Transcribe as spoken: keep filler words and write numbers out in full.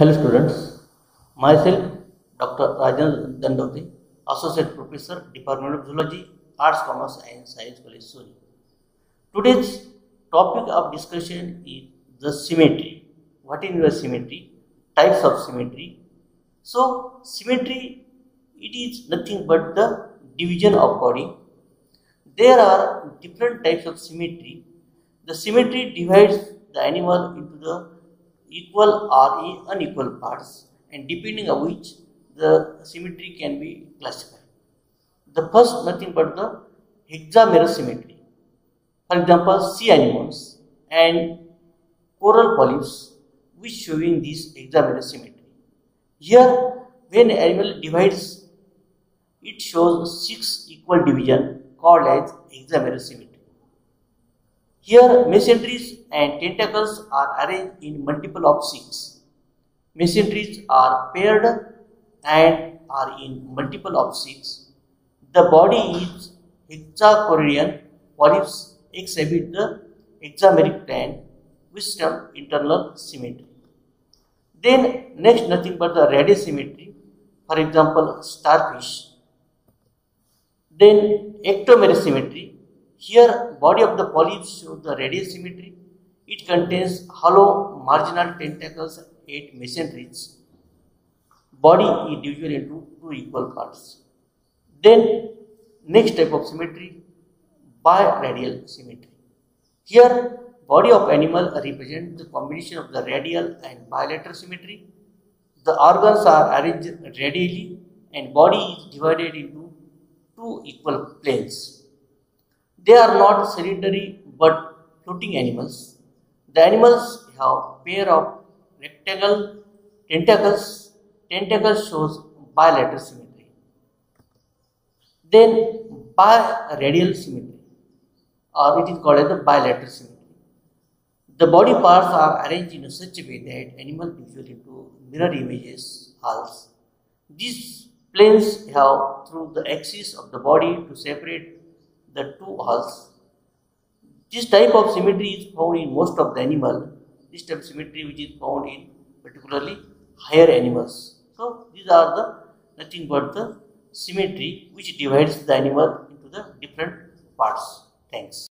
Hello students, myself Doctor Rajendra Dandavati, Associate Professor, Department of Zoology, Arts, Commerce and Science College, Suri. Today's topic of discussion is the symmetry. What is the symmetry? Types of symmetry. So, symmetry, it is nothing but the division of body. There are different types of symmetry. The symmetry divides the animal into the equal or unequal parts, and depending on which the symmetry can be classified. The first nothing but the hexameral symmetry. For example, sea anemones and coral polyps, which showing this hexameral symmetry. Here, when animal divides, it shows six equal division called as hexameral symmetry. Here, mesenteries and tentacles are arranged in multiple of six. Mesenteries are paired and are in multiple of six. The body is hexacoridon polyps exhibit the hexameric plan with some internal symmetry. Then next nothing but the radial symmetry, for example starfish. Then ectomeral symmetry. Here, body of the polyp shows the radial symmetry. It contains hollow marginal tentacles at mesenteries. Body is divided into two equal parts. Then, next type of symmetry, biradial symmetry. Here, body of animal represents the combination of the radial and bilateral symmetry. The organs are arranged radially and body is divided into two equal planes. They are not sedentary but floating animals. The animals have pair of rectangle tentacles. Tentacles shows bilateral symmetry. Then biradial symmetry, or it is called as the bilateral symmetry. The body parts are arranged in such a way that animal visual into mirror images hulls. These planes have through the axis of the body to separate the two hulls. This type of symmetry is found in most of the animal. This type of symmetry which is found in particularly higher animals. So these are the nothing but the symmetry which divides the animal into the different parts. Thanks.